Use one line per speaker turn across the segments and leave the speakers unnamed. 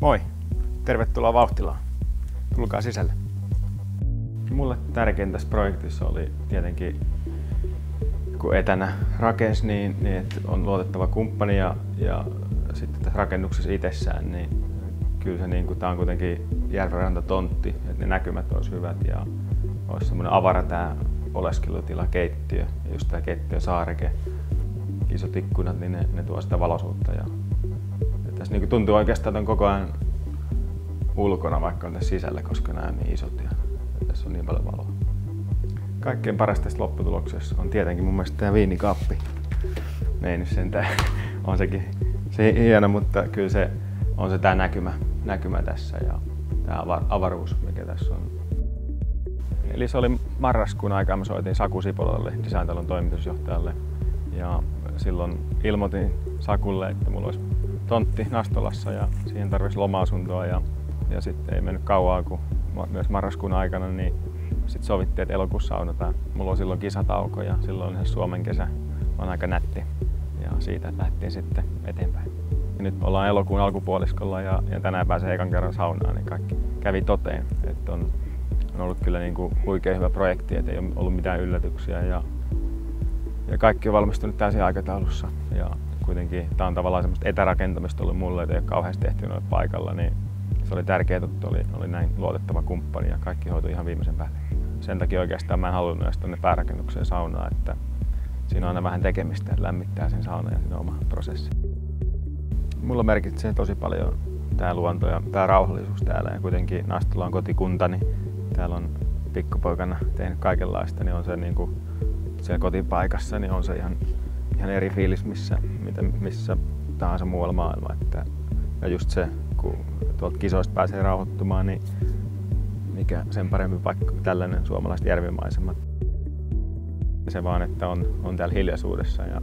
Moi! Tervetuloa Vauhtilaan. Tulkaa sisälle. Mulle tärkeintä tässä projektissa oli tietenkin, kun etänä rakensi, niin että on luotettava kumppani ja sitten tässä rakennuksessa itsessään, niin kyllä se tää on kuitenkin järvenrantatontti, että ne näkymät olisi hyvät ja olisi semmoinen avara tää oleskelutila, keittiö ja just tää keittiösaareke, isot ikkunat, niin ne tuo sitä valoisuutta. Ja tässä tuntuu oikeastaan, että on koko ajan ulkona, vaikka on tässä sisällä, koska nämä on niin isot ja tässä on niin paljon valoa. Kaikkein parasta tästä lopputuloksessa on tietenkin mun mielestä tämä viinikaappi. Ei nyt sentään, on sekin se hieno, mutta kyllä se on se tämä näkymä tässä ja tämä avaruus, mikä tässä on. Eli se oli marraskuun aikaa, mä soitin Saku Sipolalle, Designtalon toimitusjohtajalle, ja silloin ilmoitin Sakulle, että mulla olisi tontti Nastolassa ja siihen tarvitsisi loma-asuntoa ja sitten ei mennyt kauaa, kun myös marraskuun aikana, niin sitten sovittiin, että elokuussa saunotaan. Mulla on silloin kisatauko ja silloin se Suomen kesä on aika nätti ja siitä lähdettiin sitten eteenpäin. Ja nyt ollaan elokuun alkupuoliskolla ja tänään pääsee ekan kerran saunaan, niin kaikki kävi toteen. Että on ollut kyllä huikea hyvä projekti, että ei ole ollut mitään yllätyksiä ja kaikki on valmistunut täysin aikataulussa. Ja kuitenkin tämä on tavallaan semmoista etärakentamista ollut mulle, että ei ole kauheasti tehty noilla paikalla, niin se oli tärkeää, että oli näin luotettava kumppani ja kaikki hoitui ihan viimeisen päälle. Sen takia oikeastaan mä en halunnut edes tuonne päärakennukseen saunaan, että siinä on aina vähän tekemistä, että lämmittää sen saunan ja sen oma prosessi. Mulla merkitsee tosi paljon tää luonto ja tää rauhallisuus täällä ja kuitenkin Nastola on kotikuntani. Täällä on pikkupoikana tehnyt kaikenlaista, niin on se siellä kotipaikassa, niin on se ihan eri fiilis missä tahansa muualla maailma. Ja just se, kun tuolta kisoista pääsee rauhoittumaan, niin mikä sen parempi paikka kuin tällainen suomalaiset järvimaisemat. Se vaan, että on täällä hiljaisuudessa ja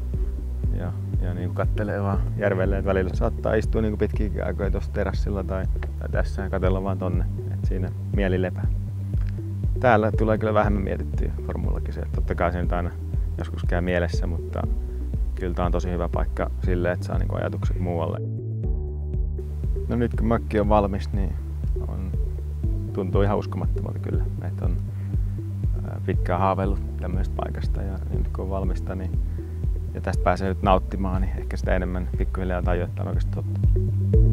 kattelee vaan järvelle, että välillä saattaa istua pitkiäkin aikoja tuossa terassilla tai tässä ja katsella vaan tonne, että siinä mieli lepää. Täällä tulee kyllä vähemmän mietittyä Formulakin se, että totta kai se nyt aina joskus käy mielessä, mutta kyllä tää on tosi hyvä paikka sille, että saa ajatukset muualle. No nyt kun mökki on valmis, niin tuntuu ihan uskomattomalta kyllä, että on pitkään haaveillut tämmöisestä paikasta ja nyt kun on valmista, niin ja tästä pääsee nyt nauttimaan, niin ehkä sitä enemmän pikkuhiljaa tajuu, että on oikeasti totta.